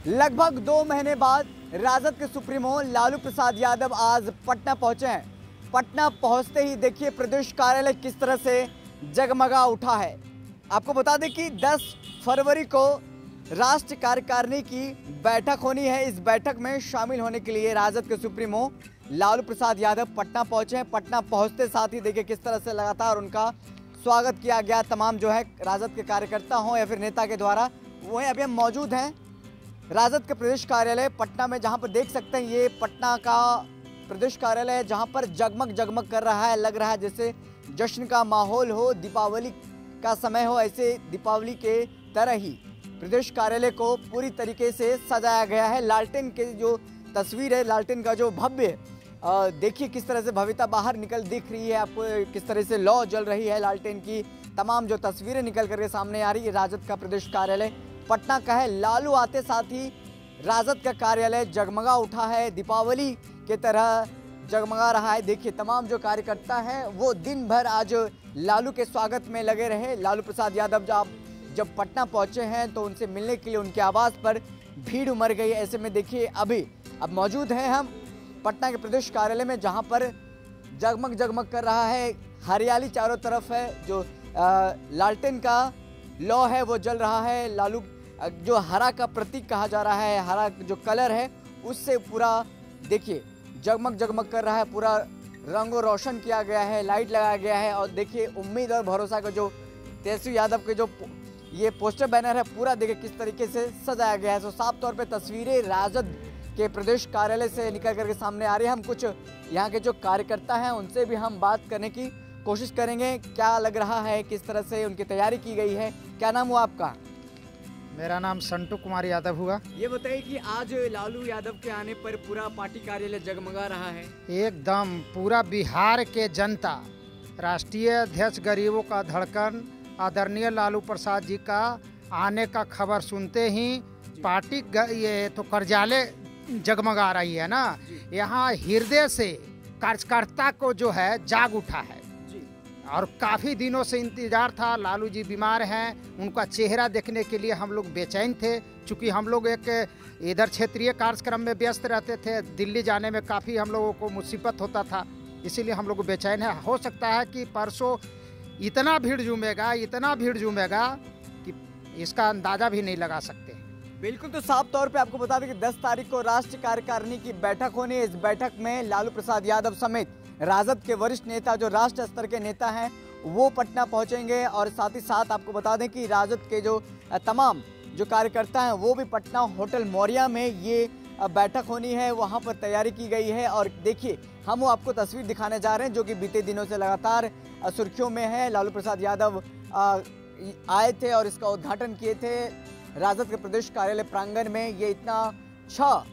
लगभग 2 महीने बाद राजद के सुप्रीमो लालू प्रसाद यादव आज पटना पहुंचे हैं। पटना पहुंचते ही देखिए प्रदेश कार्यालय किस तरह से जगमगा उठा है। आपको बता दें कि 10 फरवरी को राष्ट्रीय कार्यकारिणी की बैठक होनी है। इस बैठक में शामिल होने के लिए राजद के सुप्रीमो लालू प्रसाद यादव पटना पहुंचे हैं। पटना पहुंचते साथ ही देखिए किस तरह से लगातार उनका स्वागत किया गया। तमाम जो है राजद के कार्यकर्ता हों या फिर नेता के द्वारा, वहीं अभी हम मौजूद हैं राजद के प्रदेश कार्यालय पटना में, जहां पर देख सकते हैं ये पटना का प्रदेश कार्यालय है, जहां पर जगमग जगमग कर रहा है। लग रहा है जैसे जश्न का माहौल हो, दीपावली का समय हो। ऐसे दीपावली के तरह ही प्रदेश कार्यालय को पूरी तरीके से सजाया गया है। लालटेन के जो तस्वीर है, लालटेन का जो भव्य, देखिए किस तरह से भव्यता बाहर निकल दिख रही है आपको, किस तरह से लौ जल रही है लालटेन की। तमाम जो तस्वीरें निकल करके सामने आ रही है। राजद का प्रदेश कार्यालय पटना का है। लालू आते साथ ही राजद का कार्यालय जगमगा उठा है, दीपावली के तरह जगमगा रहा है। देखिए तमाम जो कार्यकर्ता हैं वो दिन भर आज लालू के स्वागत में लगे रहे। लालू प्रसाद यादव जब पटना पहुंचे हैं तो उनसे मिलने के लिए उनके आवास पर भीड़ उमड़ गई। ऐसे में देखिए अब मौजूद हैं हम पटना के प्रदेश कार्यालय में, जहां पर जगमग जगमग कर रहा है। हरियाली चारों तरफ है, जो लालटेन का लौ है वो जल रहा है। लालू जो हरा का प्रतीक कहा जा रहा है, हरा जो कलर है उससे पूरा देखिए जगमग जगमग कर रहा है। पूरा रंगो रोशन किया गया है, लाइट लगाया गया है। और देखिए उम्मीद और भरोसा का जो तेजस्वी यादव के जो ये पोस्टर बैनर है, पूरा देखिए किस तरीके से सजाया गया है। तो साफ तौर पे तस्वीरें राजद के प्रदेश कार्यालय से निकल करके सामने आ रही है। हम कुछ यहाँ के जो कार्यकर्ता हैं उनसे भी हम बात करने की कोशिश करेंगे। क्या लग रहा है, किस तरह से उनकी तैयारी की गई है। क्या नाम हुआ आपका? मेरा नाम संटू कुमार यादव हुआ। ये बताइए कि आज लालू यादव के आने पर पूरा पार्टी कार्यालय जगमगा रहा है। एकदम पूरा बिहार के जनता, राष्ट्रीय अध्यक्ष गरीबों का धड़कन आदरणीय लालू प्रसाद जी का आने का खबर सुनते ही पार्टी ये तो कार्यालय जगमगा रही है ना। यहाँ हृदय से कार्यकर्ता को जो है जाग उठा है और काफ़ी दिनों से इंतजार था। लालू जी बीमार हैं, उनका चेहरा देखने के लिए हम लोग बेचैन थे। चूँकि हम लोग एक इधर क्षेत्रीय कार्यक्रम में व्यस्त रहते थे, दिल्ली जाने में काफ़ी हम लोगों को मुसीबत होता था, इसीलिए हम लोग बेचैन है। हो सकता है कि परसों इतना भीड़ जूमेगा कि इसका अंदाज़ा भी नहीं लगा सकते। बिल्कुल, तो साफ तौर पे आपको बता दें कि 10 तारीख को राष्ट्रीय कार्यकारिणी की बैठक होनी है। इस बैठक में लालू प्रसाद यादव समेत राजद के वरिष्ठ नेता, जो राष्ट्रीय स्तर के नेता हैं, वो पटना पहुंचेंगे। और साथ ही साथ आपको बता दें कि राजद के जो तमाम जो कार्यकर्ता हैं वो भी पटना होटल मौर्या में ये बैठक होनी है, वहां पर तैयारी की गई है। और देखिए हम वो आपको तस्वीर दिखाने जा रहे हैं जो कि बीते दिनों से लगातार सुर्खियों में है। लालू प्रसाद यादव आए थे और इसका उद्घाटन किए थे राजद के प्रदेश कार्यालय प्रांगण में। ये इतना 6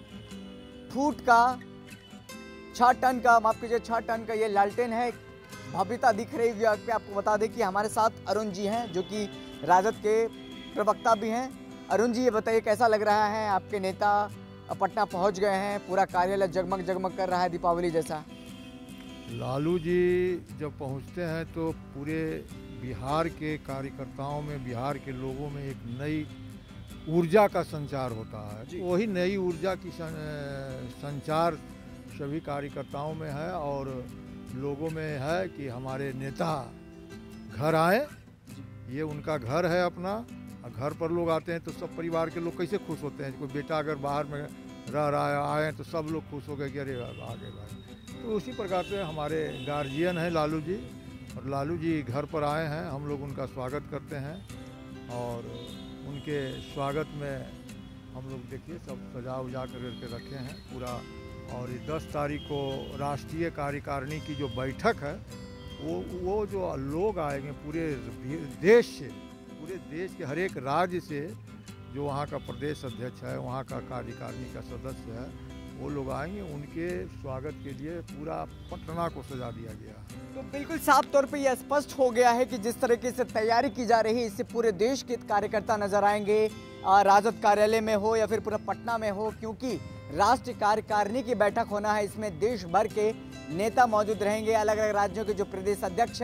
टन का ये लालटेन है। भव्यता दिख रही है। आपको बता दें कि हमारे साथ अरुण जी हैं जो कि राजद के प्रवक्ता भी हैं। अरुण जी, ये बताइए कैसा लग रहा है, आपके नेता पटना पहुंच गए हैं, पूरा कार्यालय जगमग जगमग कर रहा है दीपावली जैसा। लालू जी जब पहुंचते हैं तो पूरे बिहार के कार्यकर्ताओं में, बिहार के लोगों में एक नई ऊर्जा का संचार होता है। वही नई ऊर्जा की संचार सभी कार्यकर्ताओं में है और लोगों में है कि हमारे नेता घर आए। ये उनका घर है अपना। घर पर लोग आते हैं तो सब परिवार के लोग कैसे खुश होते हैं। कोई बेटा अगर बाहर में रह रहा है, आए तो सब लोग खुश हो गए कि अरे आगे भाई। तो उसी प्रकार से हमारे गार्जियन हैं लालू जी, और लालू जी घर पर आए हैं। हम लोग उनका स्वागत करते हैं और उनके स्वागत में हम लोग देखिए सब सजा उजा करके रखे हैं पूरा। और 10 तारीख को राष्ट्रीय कार्यकारिणी की जो बैठक है वो जो लोग आएंगे पूरे देश से, पूरे देश के हर एक राज्य से, जो वहाँ का प्रदेश अध्यक्ष है, वहाँ का कार्यकारिणी का सदस्य है, वो लोग आएंगे। उनके स्वागत के लिए पूरा पटना को सजा दिया गया। तो बिल्कुल साफ तौर पे यह स्पष्ट हो गया है कि जिस तरीके से तैयारी की जा रही है, इससे पूरे देश के कार्यकर्ता नजर आएंगे, राजद कार्यालय में हो या फिर पूरा पटना में हो, क्योंकि राष्ट्रीय कार्यकारिणी की बैठक होना है। इसमें देश भर के नेता मौजूद रहेंगे। अलग अलग राज्यों के जो प्रदेश अध्यक्ष हैं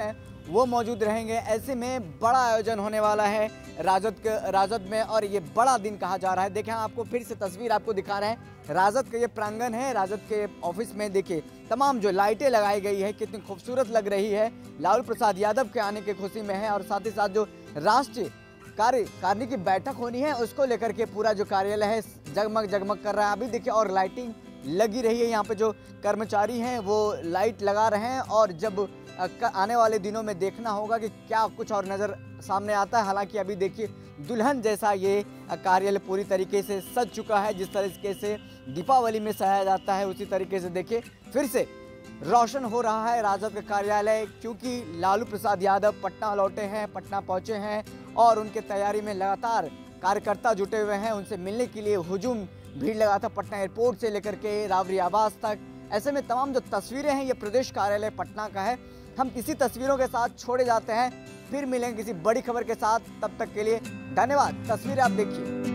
वो मौजूद रहेंगे। ऐसे में बड़ा आयोजन होने वाला है राजद में और ये बड़ा दिन कहा जा रहा है। देखें, आपको फिर से तस्वीर आपको दिखा रहे हैं। राजद का ये प्रांगण है, राजद के ऑफिस में देखिए तमाम जो लाइटें लगाई गई है कितनी खूबसूरत लग रही है। लालू प्रसाद यादव के आने की खुशी में है और साथ ही साथ जो राष्ट्रीय कार्यकारिणी की बैठक होनी है उसको लेकर के पूरा जो कार्यालय है जगमग जगमग कर रहा है। अभी देखिए और लाइटिंग लगी रही है, यहाँ पे जो कर्मचारी हैं वो लाइट लगा रहे हैं और जब आने वाले दिनों में देखना होगा कि क्या कुछ और नज़र सामने आता है। हालांकि अभी देखिए दुल्हन जैसा ये कार्यालय पूरी तरीके से सज चुका है। जिस तरीके से दीपावली में सजाया जाता है उसी तरीके से देखिए फिर से रोशन हो रहा है राजद का कार्यालय, क्योंकि लालू प्रसाद यादव पटना लौटे हैं, पटना पहुंचे हैं और उनके तैयारी में लगातार कार्यकर्ता जुटे हुए हैं। उनसे मिलने के लिए हुजूम भीड़ लगा था पटना एयरपोर्ट से लेकर के राबरी आवास तक। ऐसे में तमाम जो तस्वीरें हैं ये प्रदेश कार्यालय पटना का है। हम इसी तस्वीरों के साथ छोड़े जाते हैं, फिर मिलेंगे किसी बड़ी खबर के साथ। तब तक के लिए धन्यवाद। तस्वीरें आप देखिए।